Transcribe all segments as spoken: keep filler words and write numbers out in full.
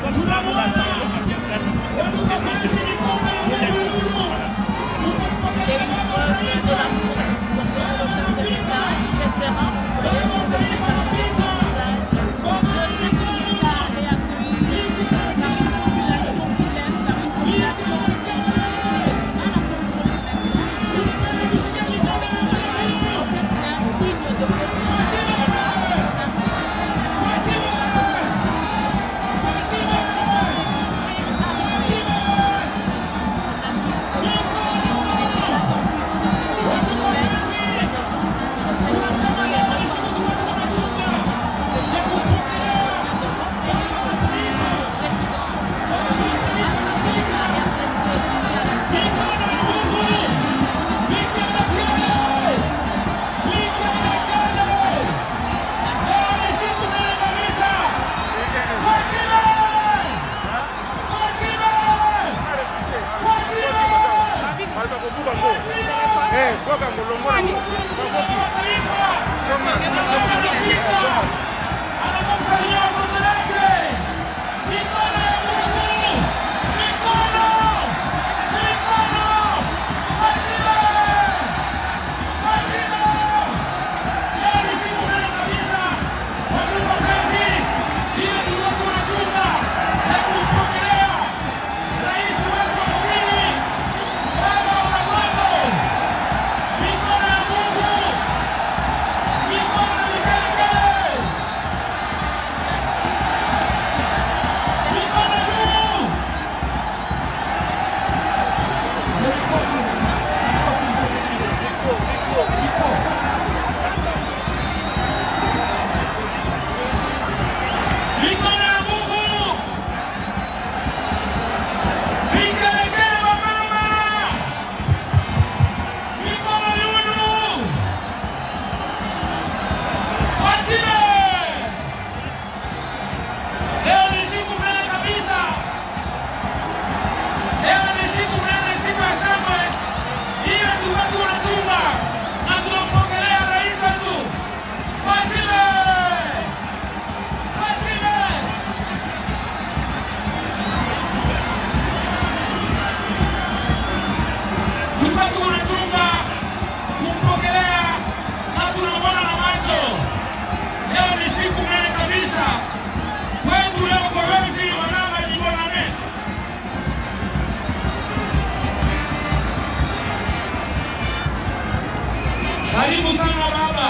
Karibu sana baba.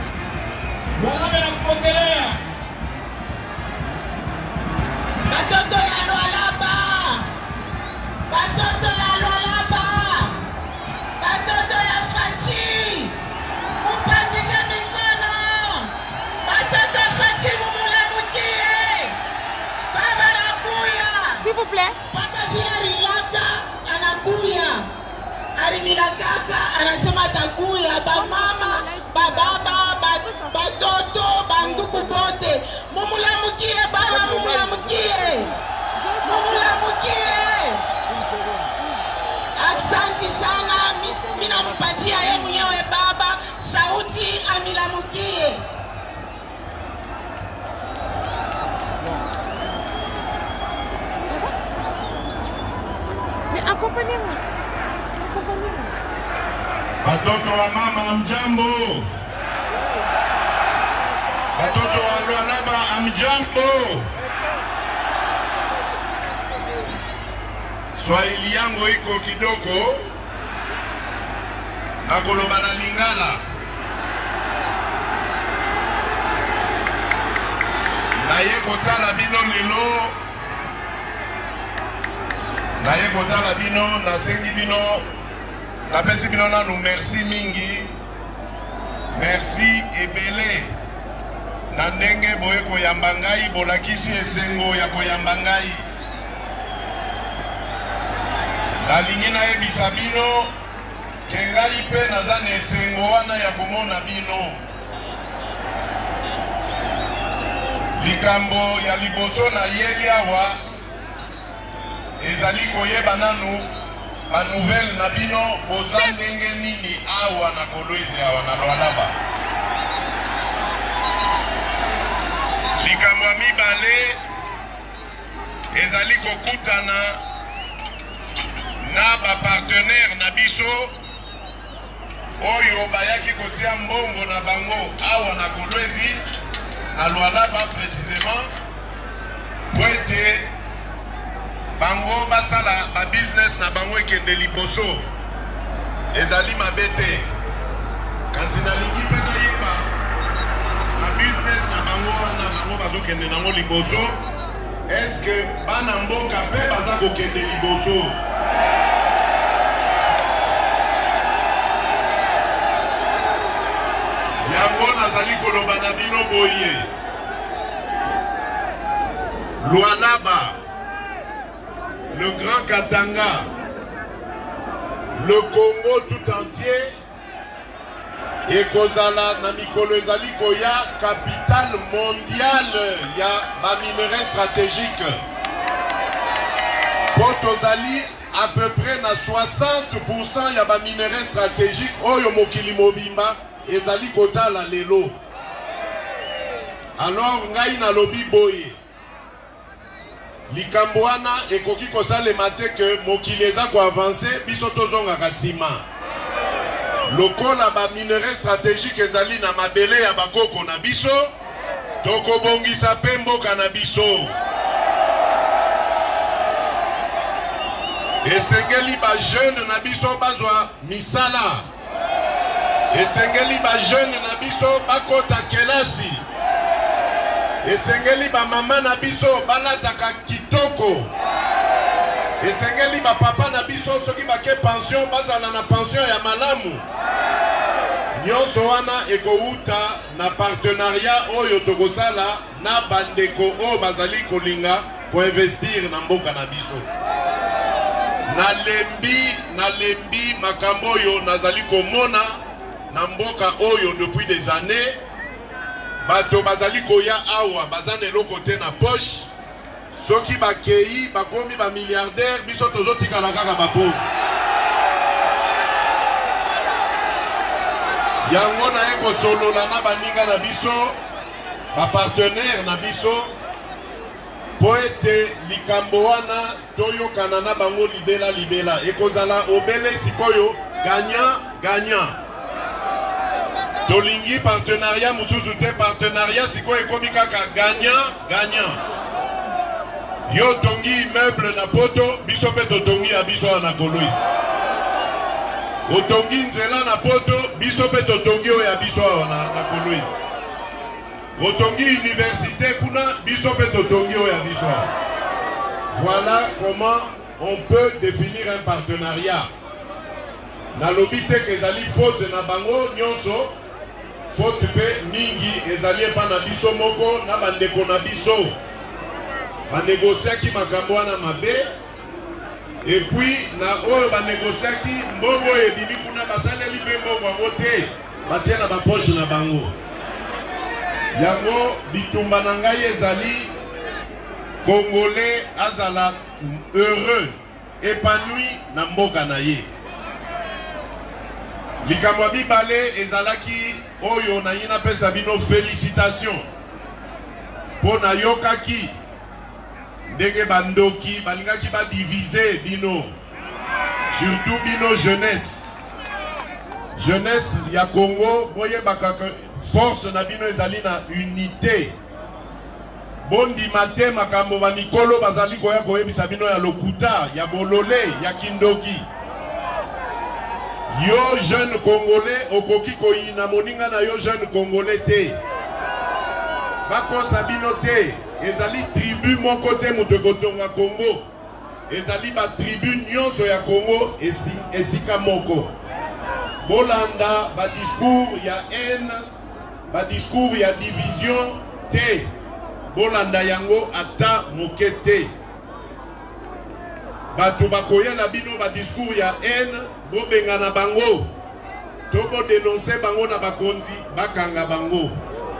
Wanawe na kupokelea. Batoto ya Lualaba. Batoto ya Lualaba. Batoto ya Fachi. Mupandisha mikono. Batoto ya Fachi mumulamukie. Baba anakuya. S'il vous plaît. Paka vile rilaka anakuya. Arimila kaka anasema atakuya. Ba mama, ba baba, ba batoto, banduku bote. Mumulamukie baba, mumulamukie. Mumulamukie. Asante sana, mimi nampatia yeye mwenyewe baba sauti amilamukie. Mais accompagnez-moi. Accompagnez-moi. Watoto wa mama mjambo. Watoto wa Lualaba amjambo. Swahili yangu iko kidogo na koloba na Lingala. Na yeko tala bino lelo. Na yeko tala bino na sengi bino. La pesi bino nanu merci mingi. Merci ebele. Na ndenge boye koyamba ngai bolakisi esengo ya koyamba ngai. Nalingi nayebisa bino kengali pe naza na esengo wana ya komona bino. Likambo ya liboso na yeli awa ezali koyeba nanu ba nouvelle na bino boza ndenge nini awa na Kolwezi awa na Lualaba. Likambo ya mibale ezali kokutana na ba partenaire na biso oyo bayaki kotia mbongo na bango awa na Kolwezi na Lualaba précisément po ete bango basala ba business na bango ekende liboso ezali mabe te kasi nalingi mpe nayeba na business na bango wana bango bazokende nango liboso eske bana mboka mpe baza kokende liboso yango nazali koloba na bino boye Lualaba, le Grand Katanga, le Congo tout entier et Kozala na mikolo ezali koya capitale mondiale ya ba minerais stratégiques. Potozali à peu près na soixante pour cent ya ba minerais stratégiques oyo mokili mobimba ezali kotala lelo. Alors ngai na lobi boye likambo wana ekoki kosalema te ke mokili eza ko avancer biso tozongaka nsima lokola ba minerais stratégique ezali na mabele ya bakoko na biso tokobongisa mpe mboka na biso esengeli ba jeune na biso bazwa misala esengeli ba jeune na biso bakota kelasi esengeli ba mama na biso balataka kitoko esengeli ba papa na biso soki bake pension bazala na pension ya malamu nyonso wana ekouta na partenariat oyo tokosala na bandeko oyo bazali kolinga koinvestir na mboka na biso nalembi nalembi makambo oyo nazali komona na mboka oyo depuis des années bato bazali koya awa bazana eloko te na poche soki bakei bakomi ba milliardaire biso tozotikala kaka bapauvre yango na ye kosolola na baninga na biso bapartenaire na biso po ete likambo wana toyokana na bango libela libela ekozala obele sikoyo gagnant gagnant tolingi partenariat mususu te partenariat sikoyo ekomi kaka gagnant gagnant yo tongi immeuble na poto biso mpe totongi ya biso wana Kolwezi otongi nzela na poto biso mpe totongi oyo ya biso awa na Kolwezi otongi université kuna biso mpe totongi oyo ya biso awa. Voilà comment on peut définir un partenariat nalobi te ke ezali faute na bango nyonso faute pe mingi ezali epa na biso moko na bandeko na biso banegosiaki makambo wana mabe epuis na oyo banegosiaki mbongo ebimi kuna basaleli mpe mbongo yango te batie na bapoche na bango yango bitumba na ngai ezali Congolais azala heureux épanoui na mboka na ye likambo ya mibale ezalaki oyo na ye napesa bino félicitation mpo na yokaki ndenge bandoki balingaki badivize bino surtout bino jeunesse jeunesse ya Congo boyebaka force na bino ezali na unité bondima te makambo bamikolo bazali koya koyebisa bino ya lokuta ya bolole ya kindoki yo jeune congolais okoki koyina moninga na yo jeune congolais te bakosa bino te ezali tribu moko te moto ekotonga Congo ezali ba tribu nyonso ya Congo esika moko bolanda ba discours ya haine ba discours ya division te bolanda yango ata moke te bato bakoyela bino ba discours ya haine bobengana bango to bodenonse bango na bakonzi bakanga bango.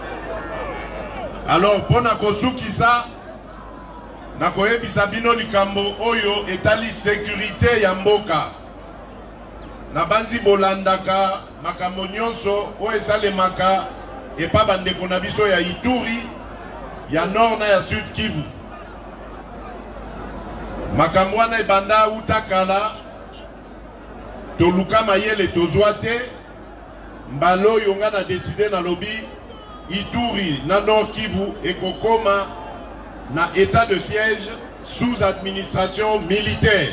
Alors pona kosukisa na koyebisa bino likambo oyo etali sécurité ya mboka na banzi bolandaka makambo nyonso oyo esalemaka epa bandeko na biso ya Ituri ya Nord na ya Sud Kivu Makamwana ebanda utakala toluka mayele tozwate mbalo yonga na décidé na lobby Ituri na Nord Kivu ekokoma na état de siège sous administration militaire.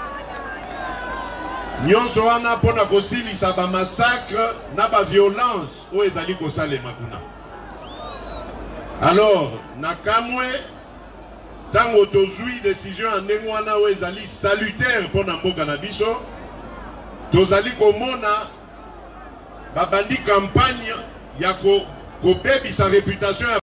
Nyonso wana pona kosilisa ba massacre na ba violence o ezali kosalema kuna. Alors nakamwe tango tozui décision ndenge wana o ezali salutaire pona mboka na biso tozali komona babandi campagne ya ko kobebisa réputation